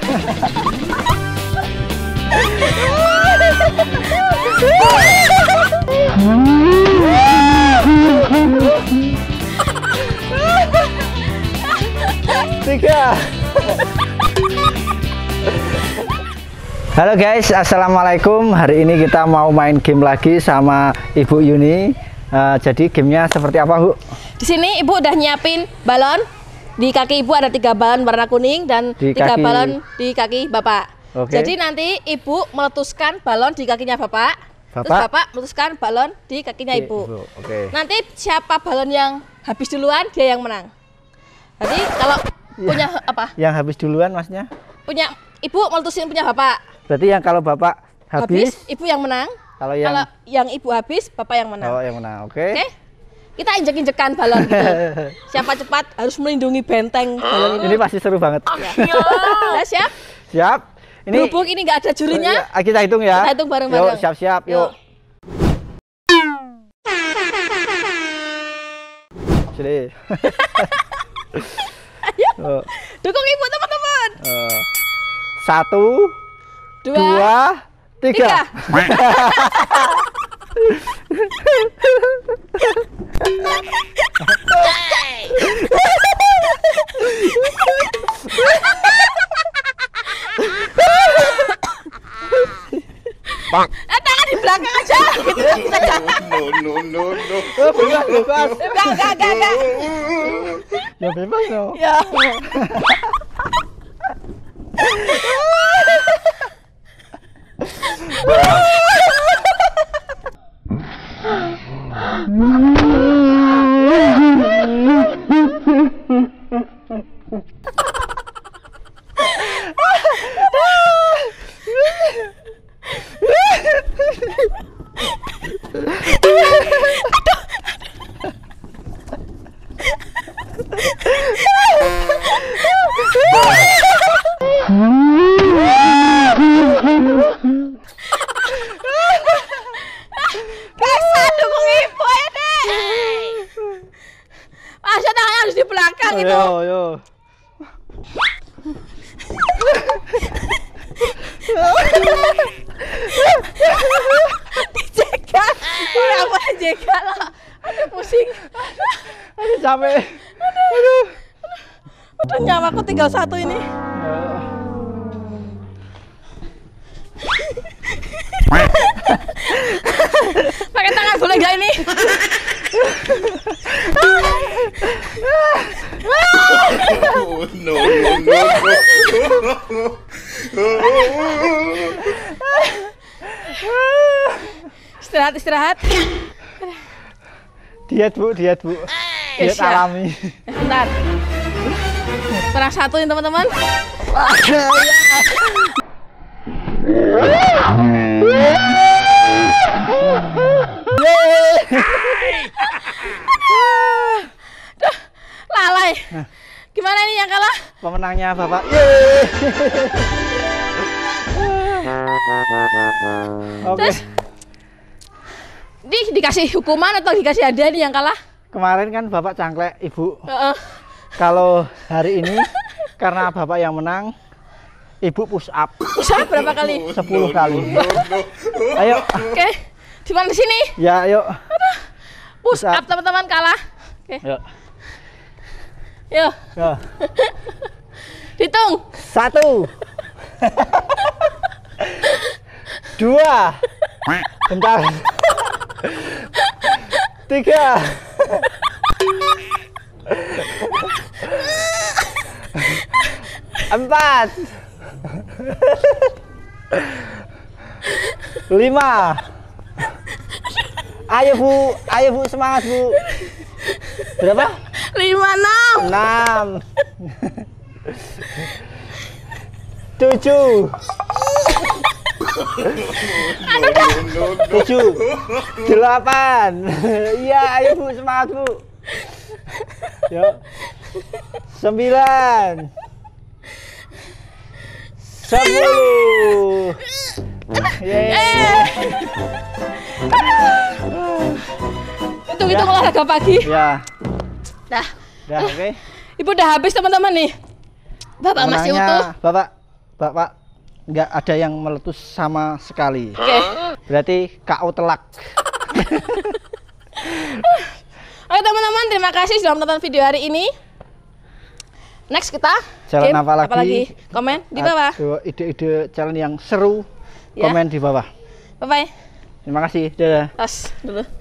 Tiga. Halo guys, assalamualaikum. Hari ini kita mau main game lagi sama Ibu Yuni. Jadi gamenya seperti apa, Bu? Di sini Ibu udah nyiapin balon. Di kaki Ibu ada 3 balon warna kuning dan 3 balon di kaki Bapak. Oke. Jadi nanti Ibu meletuskan balon di kakinya Bapak. Terus Bapak meletuskan balon di kakinya Ibu. Oke. Nanti siapa balon yang habis duluan dia yang menang. Jadi kalau punya apa? Yang habis duluan masnya? Punya Ibu meletusin punya Bapak. Berarti yang kalau Bapak habis Ibu yang menang. Kalau yang Ibu habis, Bapak yang menang. Oh, yang menang. Oke. Oke. Kita injek-injekan balon gitu. Siapa cepat harus melindungi benteng balon ini. Ini pasti seru banget. Ya. Udah siap? Siap. Ini Berhubung ini nggak ada jurinya. Kita hitung ya. Kita hitung bareng-bareng. Yuk, siap-siap. Yuk. Sini. Ayo. Dukung Ibu teman-teman. 1, 2, 3. Tangan di belakang aja. No. Bebas. Enggak. Ya bebas no. Ya. Masa tangannya harus di belakang itu. Yo. Dijegal. Kenapa dijegal lah? Aduh pusing. Aduh capek. Aduh nyawaku tinggal 1 ini. Pakai tangan boleh nggak ini? No. Istirahat. Diet bu. Diet alami. Bentar. Perang 1 ini teman-teman. Lalai. Gimana ini yang kalah? Pemenangnya Bapak. Oke. Terus dikasih hukuman atau dikasih hadiah nih yang kalah? Kemarin kan Bapak cangklek Ibu. Kalau hari ini karena Bapak yang menang, Ibu push up. Push up berapa kali? 10 kali. Ayo. Oke. Di mana sini? Ya, ayo. Push up teman-teman kalah. Oke. Yuk. Hitung. 1, 2. Bentar. 3. 4. 5. Ayo Bu, semangat Bu. Berapa? 5, 6. 7. 8. Iya, ayo Bu, semangat Bu. Yuk. 9. 10. Hitung olahraga pagi. Ya. Dah. Oke. Ibu udah habis teman-teman nih. Bapak masih utuh. Bapak Bapak nggak ada yang meletus sama sekali. Oke. Berarti KO telak. Oke teman-teman, terima kasih sudah menonton video hari ini. Next kita Challenge game, apa lagi? Komen di bawah. Ada ide-ide challenge yang seru, Ya. komen di bawah. Bye bye. Terima kasih. Dadah. Tas dulu.